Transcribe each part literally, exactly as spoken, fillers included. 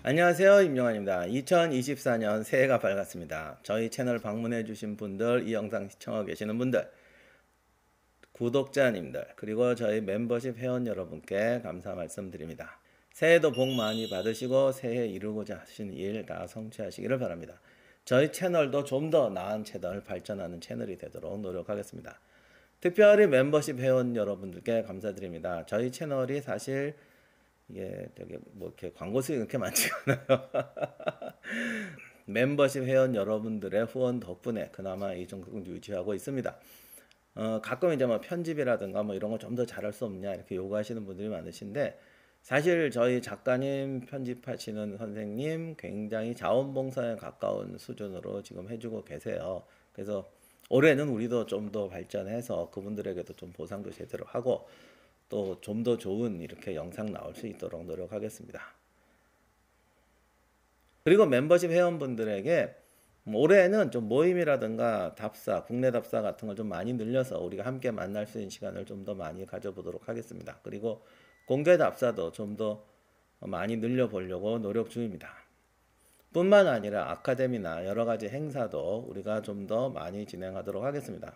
안녕하세요, 임영환입니다. 이천이십사 년 새해가 밝았습니다. 저희 채널 방문해 주신 분들, 이 영상 시청하고 계시는 분들, 구독자님들, 그리고 저희 멤버십 회원 여러분께 감사 말씀드립니다. 새해도 복 많이 받으시고 새해 이루고자 하신 일 다 성취하시기를 바랍니다. 저희 채널도 좀 더 나은 채널, 발전하는 채널이 되도록 노력하겠습니다. 특별히 멤버십 회원 여러분들께 감사드립니다. 저희 채널이 사실 이게 되게 뭐 이렇게 광고 수익이 그렇게 많지가 않아요. 멤버십 회원 여러분들의 후원 덕분에 그나마 이 정도 유지하고 있습니다. 어, 가끔 이제 뭐 편집이라든가 뭐 이런 거 좀 더 잘할 수 없냐 이렇게 요구하시는 분들이 많으신데, 사실 저희 작가님, 편집하시는 선생님 굉장히 자원봉사에 가까운 수준으로 지금 해주고 계세요. 그래서 올해는 우리도 좀 더 발전해서 그분들에게도 좀 보상도 제대로 하고 또 좀 더 좋은 이렇게 영상 나올 수 있도록 노력하겠습니다. 그리고 멤버십 회원분들에게 올해는 좀 모임이라든가 답사, 국내 답사 같은 걸 좀 많이 늘려서 우리가 함께 만날 수 있는 시간을 좀 더 많이 가져보도록 하겠습니다. 그리고 공개 답사도 좀 더 많이 늘려보려고 노력 중입니다. 뿐만 아니라 아카데미나 여러 가지 행사도 우리가 좀 더 많이 진행하도록 하겠습니다.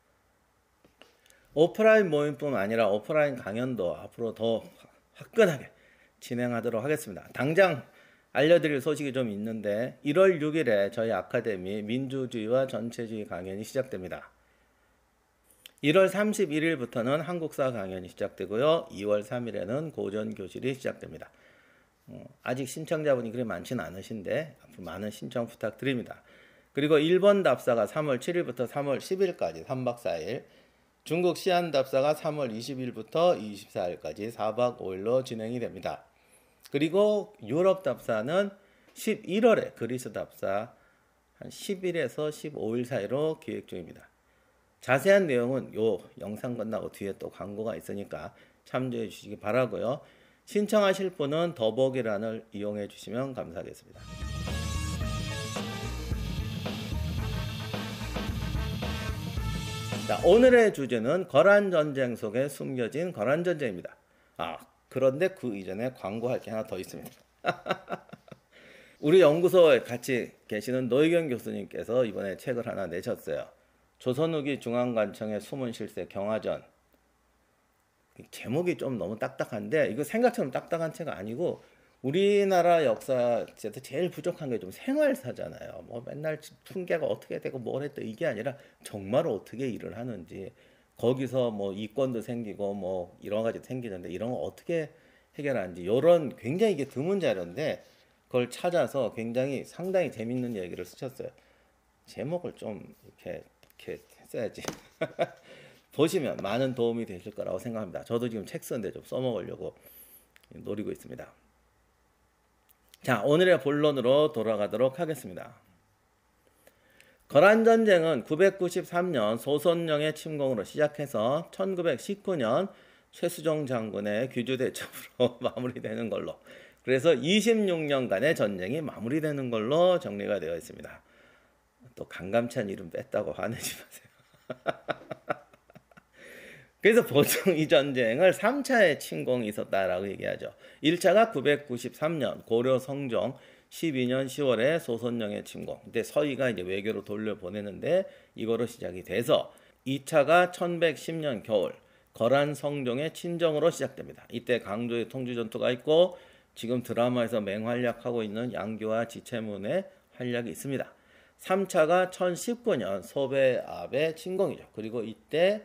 오프라인 모임뿐 아니라 오프라인 강연도 앞으로 더 화끈하게 진행하도록 하겠습니다. 당장 알려드릴 소식이 좀 있는데, 일월 육일에 저희 아카데미 민주주의와 전체주의 강연이 시작됩니다. 일월 삼십일일부터는 한국사 강연이 시작되고요. 이월 삼일에는 고전교실이 시작됩니다. 어, 아직 신청자분이 그리 많지는 않으신데 앞으로 많은 신청 부탁드립니다. 그리고 일본 답사가 삼월 칠일부터 삼월 십일까지 삼 박 사 일, 중국 시안 답사가 삼월 이십일부터 이십사일까지 사 박 오 일로 진행이 됩니다. 그리고 유럽 답사는 십일월에 그리스 답사 한 십일에서 십오일 사이로 기획 중입니다. 자세한 내용은 요 영상 끝나고 뒤에 또 광고가 있으니까 참조해 주시기 바라고요. 신청하실 분은 더보기란을 이용해 주시면 감사하겠습니다. 자, 오늘의 주제는 거란전쟁 속에 숨겨진 거란전쟁입니다. 아, 그런데 그 이전에 광고할 게 하나 더 있습니다. 우리 연구소에 같이 계시는 노희경 교수님께서 이번에 책을 하나 내셨어요. 조선 후기 중앙관청의 숨은 실세 경화전. 제목이 좀 너무 딱딱한데 이거 생각처럼 딱딱한 책 아니고, 우리나라 역사에서 제일 부족한 게 좀 생활사잖아요. 뭐 맨날 풍계가 어떻게 되고 뭘 했다 이게 아니라 정말 어떻게 일을 하는지, 거기서 뭐 이권도 생기고 뭐 여러 가지 생기는데 이런 거 어떻게 해결하는지, 이런 굉장히 이게 드문 자료인데 그걸 찾아서 굉장히 상당히 재밌는 얘기를 쓰셨어요. 제목을 좀 이렇게 이렇게 써야지. 보시면 많은 도움이 되실 거라고 생각합니다. 저도 지금 책 쓰는데 좀 써먹으려고 노리고 있습니다. 자, 오늘의 본론으로 돌아가도록 하겠습니다. 거란전쟁은 구백구십삼년 소선령의 침공으로 시작해서 천구백십구년 최수종 장군의 귀주대첩으로 마무리되는 걸로, 그래서 이십육년간의 전쟁이 마무리되는 걸로 정리가 되어 있습니다. 또 강감찬 이름 뺐다고 화내지 마세요. 그래서 보통 이 전쟁을 삼 차의 침공이 있었다라고 얘기하죠. 일 차가 구백구십삼년 고려 성종 십이년 시월에 소선령의 침공. 근데 서희가 이제 외교로 돌려보내는데 이거로 시작이 돼서, 이 차가 천백십년 겨울 거란 성종의 친정으로 시작됩니다. 이때 강조의 통주전투가 있고 지금 드라마에서 맹활약하고 있는 양교와 지체문의 활약이 있습니다. 삼 차가 천십구년 소배압의 침공이죠. 그리고 이때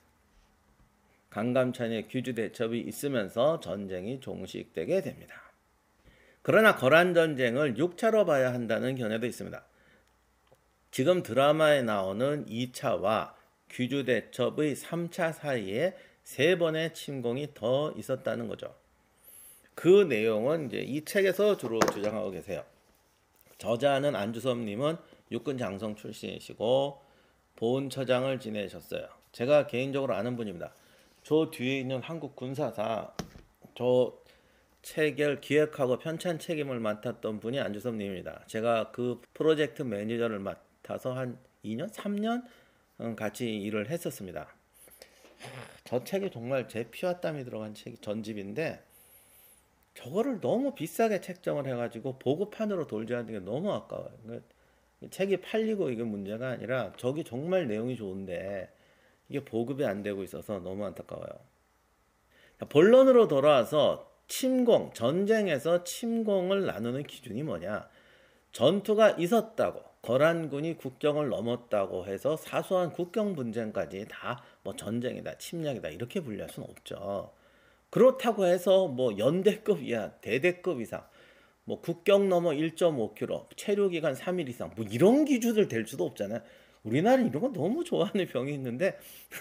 강감찬의 귀주대첩이 있으면서 전쟁이 종식되게 됩니다. 그러나 거란전쟁을 육 차로 봐야 한다는 견해도 있습니다. 지금 드라마에 나오는 이 차와 귀주대첩의 삼 차 사이에 세 번의 침공이 더 있었다는 거죠. 그 내용은 이제 이 책에서 주로 주장하고 계세요. 저자는 안주섭님은 육군 장성 출신이시고 보훈처장을 지내셨어요. 제가 개인적으로 아는 분입니다. 저 뒤에 있는 한국 군사사, 저 책을 기획하고 편찬 책임을 맡았던 분이 안주섭님입니다. 제가 그 프로젝트 매니저를 맡아서 한 이 년, 삼 년 같이 일을 했었습니다. 저 책이 정말 제 피와 땀이 들어간 책이 전집인데 저거를 너무 비싸게 책정을 해가지고 보급판으로 돌지 않는 게 너무 아까워요. 그러니까 책이 팔리고 이게 문제가 아니라 저기 정말 내용이 좋은데 이게 보급이 안 되고 있어서 너무 안타까워요. 본론으로 돌아와서 침공, 전쟁에서 침공을 나누는 기준이 뭐냐? 전투가 있었다고, 거란군이 국경을 넘었다고 해서 사소한 국경 분쟁까지 다 뭐 전쟁이다, 침략이다 이렇게 분류할 수는 없죠. 그렇다고 해서 뭐 연대급 이하, 대대급 이상, 뭐 국경 넘어 일 점 오 킬로미터, 체류 기간 삼 일 이상, 뭐 이런 기준을 댈 수도 없잖아요. 우리나라는 이런 거 너무 좋아하는 병이 있는데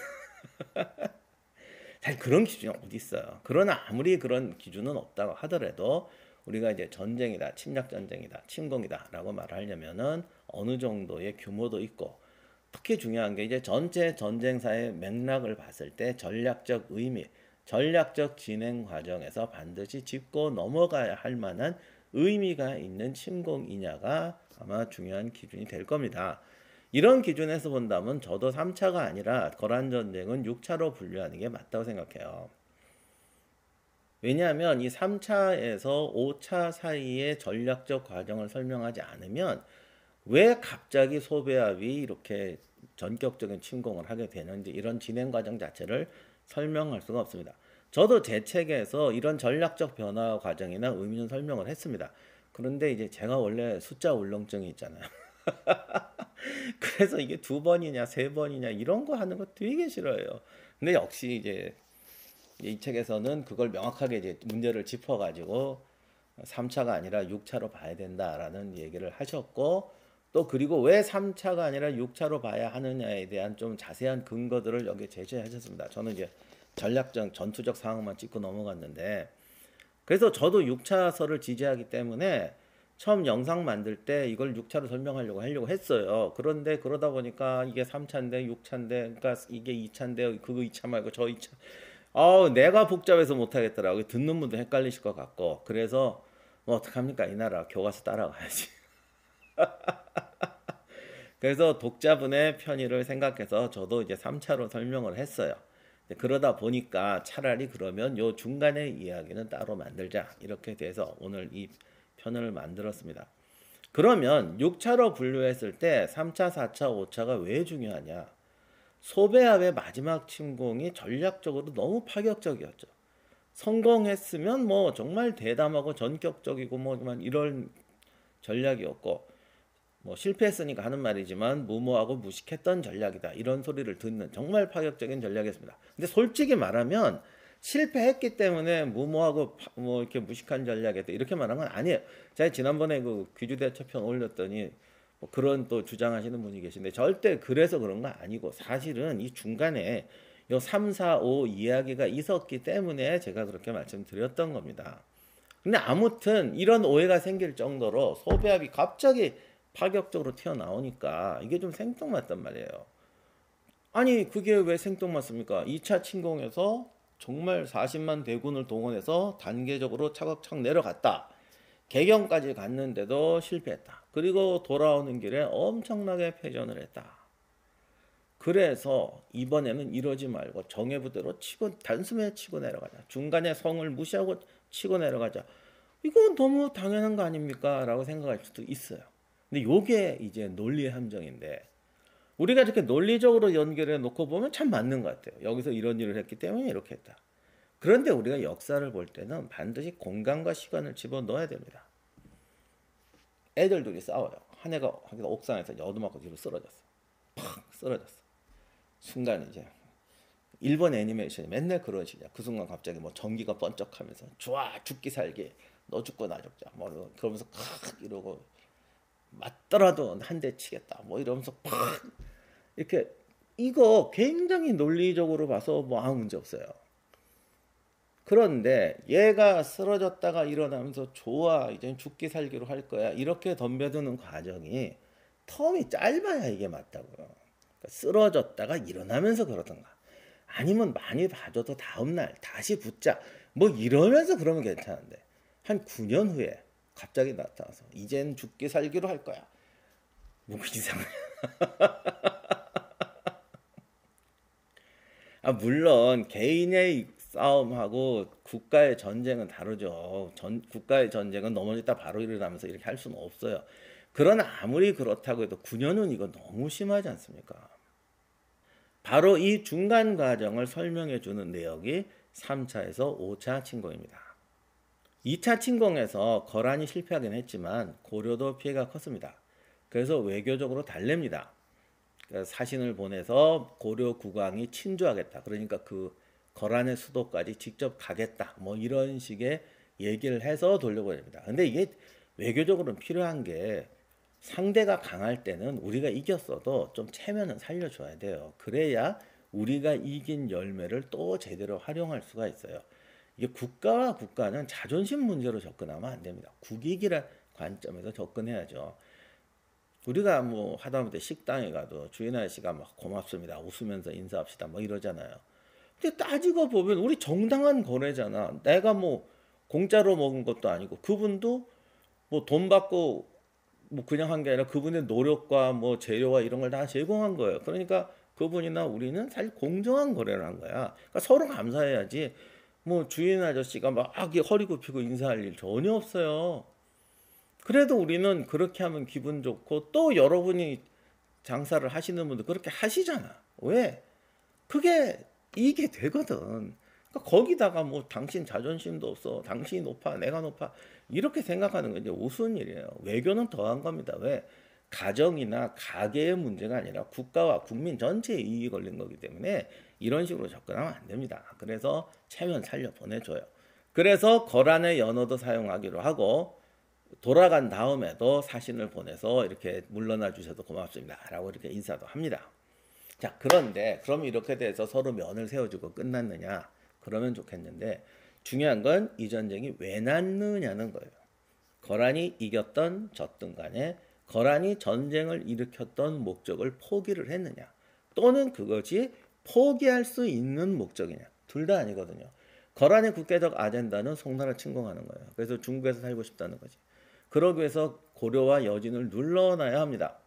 사실 그런 기준이 어디 있어요. 그러나 아무리 그런 기준은 없다고 하더라도 우리가 이제 전쟁이다, 침략 전쟁이다, 침공이다라고 말하려면은 어느 정도의 규모도 있고, 특히 중요한 게 이제 전체 전쟁사의 맥락을 봤을 때 전략적 의미, 전략적 진행 과정에서 반드시 짚고 넘어가야 할 만한 의미가 있는 침공이냐가 아마 중요한 기준이 될 겁니다. 이런 기준에서 본다면 저도 삼 차가 아니라 거란 전쟁은 육 차로 분류하는 게 맞다고 생각해요. 왜냐하면 이 삼 차에서 오 차 사이의 전략적 과정을 설명하지 않으면 왜 갑자기 소배합이 이렇게 전격적인 침공을 하게 되는지 이런 진행 과정 자체를 설명할 수가 없습니다. 저도 제 책에서 이런 전략적 변화 과정이나 의미는 설명을 했습니다. 그런데 이제 제가 원래 숫자 울렁증이 있잖아요. 그래서 이게 두 번이냐 세 번이냐 이런 거 하는 거 되게 싫어해요. 근데 역시 이제 이 책에서는 그걸 명확하게 이제 문제를 짚어가지고 삼 차가 아니라 육 차로 봐야 된다라는 얘기를 하셨고, 또 그리고 왜 삼 차가 아니라 육 차로 봐야 하느냐에 대한 좀 자세한 근거들을 여기 제시해 주셨습니다. 저는 이제 전략적 전투적 상황만 찍고 넘어갔는데, 그래서 저도 육 차설을 지지하기 때문에 처음 영상 만들 때 이걸 육 차로 설명하려고 하려고 했어요. 그런데 그러다 보니까 이게 삼 차인데 육 차인데, 그러니까 이게 이 차인데 그거 이 차 말고 저 이 차. 어, 내가 복잡해서 못하겠더라고요. 듣는 분도 헷갈리실 것 같고. 그래서 뭐 어떡합니까? 이 나라 교과서 따라가야지. 그래서 독자분의 편의를 생각해서 저도 이제 삼 차로 설명을 했어요. 그러다 보니까 차라리 그러면 요 중간의 이야기는 따로 만들자, 이렇게 돼서 오늘 이 편을 만들었습니다. 그러면 육 차로 분류했을 때 삼 차, 사 차, 오 차가 왜 중요하냐? 소배합의 마지막 침공이 전략적으로 너무 파격적이었죠. 성공했으면 뭐 정말 대담하고 전격적이고 뭐 이런 전략이었고, 뭐 실패했으니까 하는 말이지만 무모하고 무식했던 전략이다, 이런 소리를 듣는 정말 파격적인 전략이었습니다. 근데 솔직히 말하면 실패했기 때문에 무모하고 뭐 이렇게 무식한 전략이었다 이렇게 말한 건 아니에요. 제가 지난번에 그 귀주대처편 올렸더니 뭐 그런 또 주장하시는 분이 계신데 절대 그래서 그런 거 아니고, 사실은 이 중간에 요 삼, 사, 오 이야기가 있었기 때문에 제가 그렇게 말씀드렸던 겁니다. 근데 아무튼 이런 오해가 생길 정도로 소배합이 갑자기 파격적으로 튀어나오니까 이게 좀 생뚱맞단 말이에요. 아니 그게 왜 생뚱맞습니까? 이 차 침공에서 정말 사십만 대군을 동원해서 단계적으로 차곡차곡 내려갔다. 개경까지 갔는데도 실패했다. 그리고 돌아오는 길에 엄청나게 패전을 했다. 그래서 이번에는 이러지 말고 정예부대로 치고 단숨에 치고 내려가자. 중간에 성을 무시하고 치고 내려가자. 이건 너무 당연한 거 아닙니까? 라고 생각할 수도 있어요. 근데 요게 이제 논리의 함정인데, 우리가 이렇게 논리적으로 연결해 놓고 보면 참 맞는 것 같아요. 여기서 이런 일을 했기 때문에 이렇게 했다. 그런데 우리가 역사를 볼 때는 반드시 공간과 시간을 집어넣어야 됩니다. 애들 둘이 싸워요. 한 애가 옥상에서 여두막고 뒤로 쓰러졌어. 팍 쓰러졌어. 순간 이제 일본 애니메이션이 맨날 그런 식이야. 그 순간 갑자기 뭐 전기가 번쩍하면서 좋아 죽기 살기 너 죽고 나 죽자 뭐 그러면서 팍 이러고 맞더라도 한 대 치겠다 뭐 이러면서 팍 이렇게, 이거 굉장히 논리적으로 봐서 뭐 아무 문제 없어요. 그런데 얘가 쓰러졌다가 일어나면서 좋아 이제 죽기 살기로 할 거야 이렇게 덤벼드는 과정이 텀이 짧아야 이게 맞다고요. 그러니까 쓰러졌다가 일어나면서 그러던가, 아니면 많이 봐줘도 다음날 다시 붙자 뭐 이러면서 그러면 괜찮은데, 한 구 년 후에 갑자기 나타나서 이젠 죽기 살기로 할 거야, 뭐 이상해. 아 물론 개인의 싸움하고 국가의 전쟁은 다르죠. 전, 국가의 전쟁은 넘어졌다 바로 일어나면서 이렇게 할 수는 없어요. 그러나 아무리 그렇다고 해도 구 년은 이거 너무 심하지 않습니까? 바로 이 중간 과정을 설명해 주는 내역이 삼 차에서 오 차 침공입니다. 이 차 침공에서 거란이 실패하긴 했지만 고려도 피해가 컸습니다. 그래서 외교적으로 달랩니다. 사신을 보내서 고려 국왕이 친주하겠다. 그러니까 그 거란의 수도까지 직접 가겠다. 뭐 이런 식의 얘기를 해서 돌려보냅니다. 근데 이게 외교적으로는 필요한 게 상대가 강할 때는 우리가 이겼어도 좀 체면은 살려줘야 돼요. 그래야 우리가 이긴 열매를 또 제대로 활용할 수가 있어요. 이게 국가와 국가는 자존심 문제로 접근하면 안 됩니다. 국익이란 관점에서 접근해야죠. 우리가 뭐 하다못해 식당에 가도 주인 아저씨가 막 고맙습니다. 웃으면서 인사합시다. 뭐 이러잖아요. 근데 따지고 보면 우리 정당한 거래잖아. 내가 뭐 공짜로 먹은 것도 아니고 그분도 뭐 돈 받고 뭐 그냥 한 게 아니라 그분의 노력과 뭐 재료와 이런 걸 다 제공한 거예요. 그러니까 그분이나 우리는 사실 공정한 거래를 한 거야. 그러니까 서로 감사해야지. 뭐 주인 아저씨가 막 허리 굽히고 인사할 일 전혀 없어요. 그래도 우리는 그렇게 하면 기분 좋고 또 여러분이 장사를 하시는 분들 그렇게 하시잖아. 왜? 그게 이게 되거든. 그러니까 거기다가 뭐 당신 자존심도 없어. 당신이 높아. 내가 높아. 이렇게 생각하는 건 이제 우스운 일이에요. 외교는 더한 겁니다. 왜? 가정이나 가계의 문제가 아니라 국가와 국민 전체의 이익이 걸린 거기 때문에 이런 식으로 접근하면 안 됩니다. 그래서 체면 살려 보내줘요. 그래서 거란의 연어도 사용하기로 하고 돌아간 다음에도 사신을 보내서 이렇게 물러나 주셔서 고맙습니다. 라고 이렇게 인사도 합니다. 자, 그런데 그럼 이렇게 돼서 서로 면을 세워주고 끝났느냐? 그러면 좋겠는데 중요한 건 이 전쟁이 왜 났느냐는 거예요. 거란이 이겼던 졌든 간에 거란이 전쟁을 일으켰던 목적을 포기를 했느냐? 또는 그것이 포기할 수 있는 목적이냐? 둘 다 아니거든요. 거란의 국계적 아젠다는 송나라 침공하는 거예요. 그래서 중국에서 살고 싶다는 거지. 그러기 위해서 고려와 여진을 눌러놔야 합니다.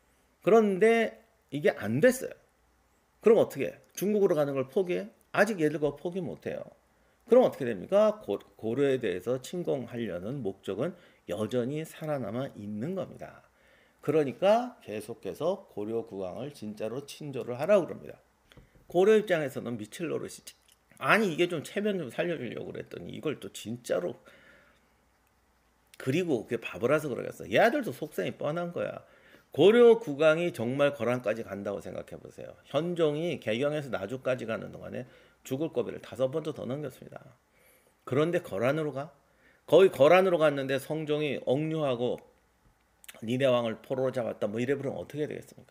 그런데 이게 안 됐어요. 그럼 어떻게 해? 중국으로 가는 걸 포기해? 아직 얘들 그거 포기 못해요. 그럼 어떻게 됩니까? 고, 고려에 대해서 침공하려는 목적은 여전히 살아남아 있는 겁니다. 그러니까 계속해서 고려 국왕을 진짜로 친조를 하라고 그럽니다. 고려 입장에서는 미칠 노릇이지. 아니 이게 좀 체면 좀 살려주려고 그랬더니 이걸 또 진짜로 그리고 그게 바보라서 그러겠어. 얘들도 속셈이 뻔한 거야. 고려 국왕이 정말 거란까지 간다고 생각해 보세요. 현종이 개경에서 나주까지 가는 동안에 죽을 고비를 다섯 번도 더 넘겼습니다. 그런데 거란으로 가? 거의 거란으로 갔는데 성종이 억류하고 니네 왕을 포로로 잡았다 뭐 이래 버리면 어떻게 되겠습니까?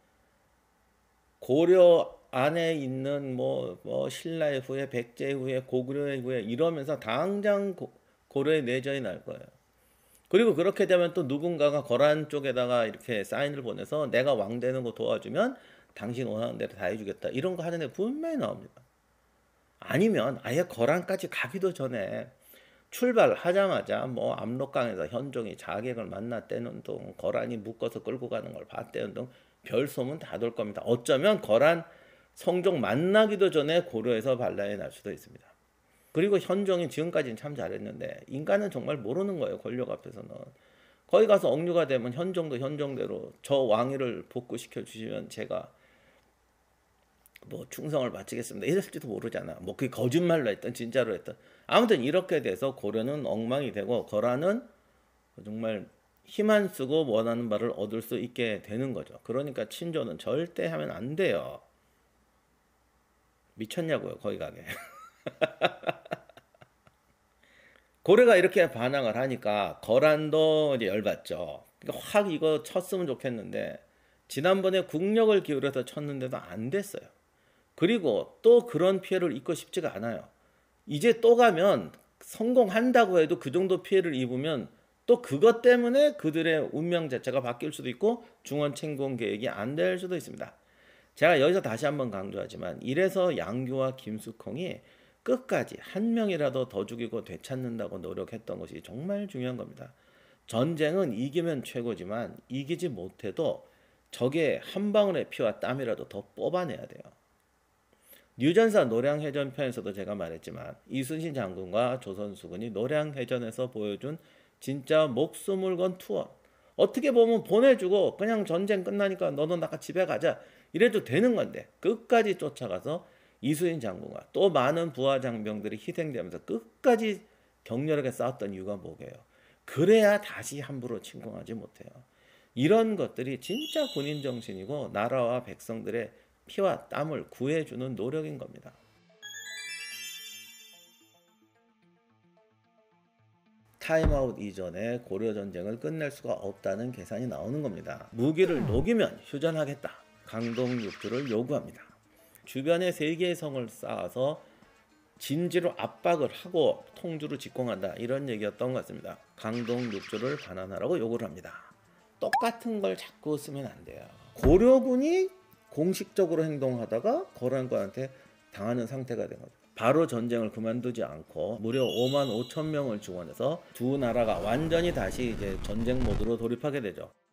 고려 안에 있는 뭐, 뭐 신라의 후예, 백제의 후예, 고구려의 후예 이러면서 당장 고, 고려의 내전이 날 거예요. 그리고 그렇게 되면 또 누군가가 거란 쪽에다가 이렇게 사인을 보내서 내가 왕 되는 거 도와주면 당신 원하는 대로 다 해주겠다. 이런 거 하는 애 분명히 나옵니다. 아니면 아예 거란까지 가기도 전에 출발하자마자 뭐 압록강에서 현종이 자객을 만났다는 등 거란이 묶어서 끌고 가는 걸 봤다는 등 별소문 다 돌 겁니다. 어쩌면 거란 성종 만나기도 전에 고려에서 반란이 날 수도 있습니다. 그리고 현종이 지금까지는 참 잘했는데 인간은 정말 모르는 거예요. 권력 앞에서는. 거기 가서 억류가 되면 현종도 현종대로 저 왕위를 복구시켜 주시면 제가 뭐 충성을 바치겠습니다. 이랬을지도 모르잖아. 뭐 그게 거짓말로 했던 진짜로 했던. 아무튼 이렇게 돼서 고려는 엉망이 되고 거란은 정말 힘 안 쓰고 원하는 바를 얻을 수 있게 되는 거죠. 그러니까 친조는 절대 하면 안 돼요. 미쳤냐고요. 거기 가게. 고려가 이렇게 반항을 하니까 거란도 이제 열받죠. 그러니까 확 이거 쳤으면 좋겠는데 지난번에 국력을 기울여서 쳤는데도 안 됐어요. 그리고 또 그런 피해를 입고 싶지가 않아요. 이제 또 가면 성공한다고 해도 그 정도 피해를 입으면 또 그것 때문에 그들의 운명 자체가 바뀔 수도 있고 중원 침공 계획이 안 될 수도 있습니다. 제가 여기서 다시 한번 강조하지만 이래서 양규와 김숙홍이 끝까지 한 명이라도 더 죽이고 되찾는다고 노력했던 것이 정말 중요한 겁니다. 전쟁은 이기면 최고지만 이기지 못해도 적의 한 방울의 피와 땀이라도 더 뽑아내야 돼요. 유전사 노량해전편에서도 제가 말했지만 이순신 장군과 조선수군이 노량해전에서 보여준 진짜 목숨을 건 투혼. 어떻게 보면 보내주고 그냥 전쟁 끝나니까 너도 나가 집에 가자 이래도 되는 건데 끝까지 쫓아가서 이순신 장군과 또 많은 부하 장병들이 희생되면서 끝까지 격렬하게 싸웠던 이유가 뭐게요? 그래야 다시 함부로 침공하지 못해요. 이런 것들이 진짜 군인 정신이고 나라와 백성들의 피와 땀을 구해주는 노력인 겁니다. 타임아웃 이전에 고려전쟁을 끝낼 수가 없다는 계산이 나오는 겁니다. 무기를 녹이면 휴전하겠다. 강동 육주를 요구합니다. 주변에 세 개의 성을 쌓아서 진지로 압박을 하고 통주로 집공한다. 이런 얘기였던 것 같습니다. 강동 육주를 반환하라고 요구를 합니다. 똑같은 걸 자꾸 쓰면 안 돼요. 고려군이 공식적으로 행동하다가 거란군한테 당하는 상태가 된 거죠. 바로 전쟁을 그만두지 않고 무려 오만 오천 명을 증원해서 두 나라가 완전히 다시 이제 전쟁 모드로 돌입하게 되죠.